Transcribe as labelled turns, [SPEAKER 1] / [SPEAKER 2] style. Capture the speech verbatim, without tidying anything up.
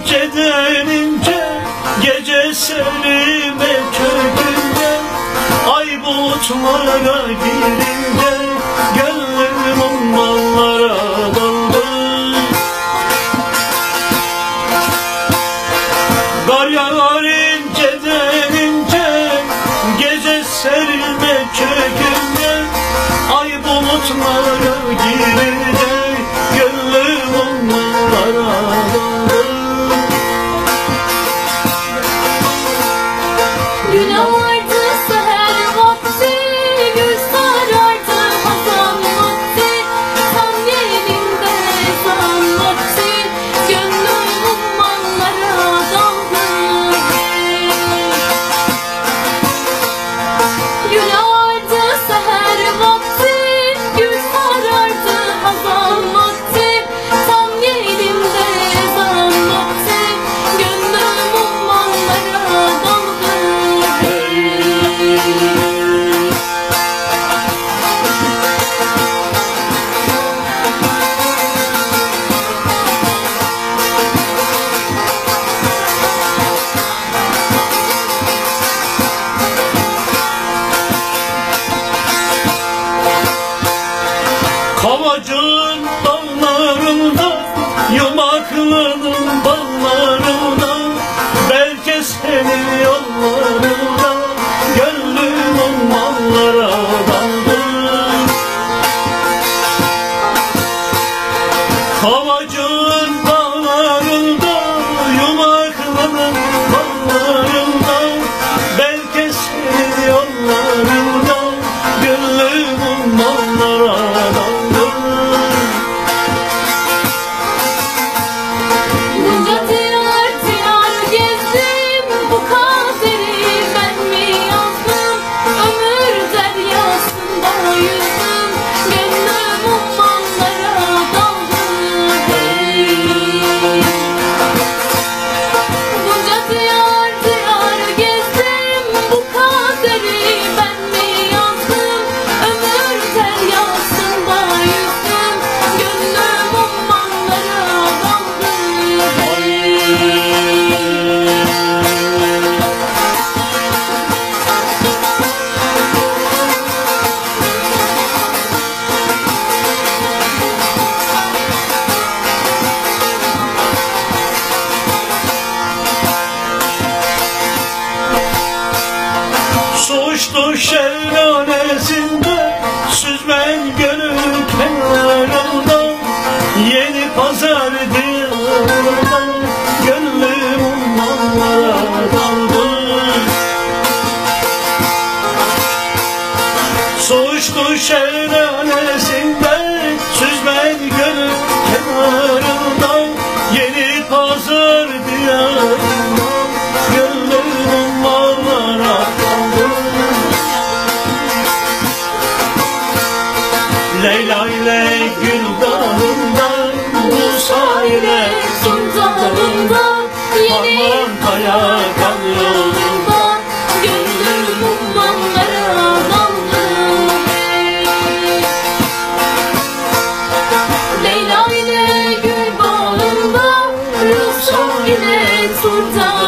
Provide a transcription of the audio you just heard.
[SPEAKER 1] inceden ince, gece serime çökünce, ay bulutlara girince, gönlüm ummanlara daldı. Kar yağar inceden ince, gece serime çökünce, ay bulutlara girince, gönlüm ummanlara daldı.
[SPEAKER 2] Gün ağardı seher vakti, gül sarardı hazan vakti, tam yerinde ezan vakti, gönlüm ummanlara daldı. Gün ağardı seher vakti, gül sarardı hazan vakti, tam yerinde ezan vakti, gönlüm ummanlara daldı.
[SPEAKER 1] Kavacığın dallarında, yumaklının ballarında, belki senin yollarında, gönlüm ummanlara daldı. Kavacığın dallarında, yumaklının ballarında, belki senin yollarında, gönlüm ummanlara daldı.
[SPEAKER 2] Bunca diyar diyar gezdim, bu kaderi ben mi yazdım? Ömür deryasında yüzdüm, gönlüm ummanlara daldı. Bunca diyar diyar gezdim, bu kaderi ben mi yazdım? Ömür deryasında yüzdüm, gönlüm ummanlara daldı.
[SPEAKER 1] Suçlu şelanesinde, süzmen gönül kenarında, yeni pazar diyarında, gönlüm ummanlara daldı. Suçlu şelanesinde, süzmen gönül kenarında, yeni pazar diyarında, gönlüm ummanlara daldı. Leyla ile gül dalında, Musa ile
[SPEAKER 2] Sultanımda,
[SPEAKER 1] Harman kaya kan yolunda,
[SPEAKER 2] gönlüm ummanlara daldı. Leyla ile gül bağında, Musa ile Sultan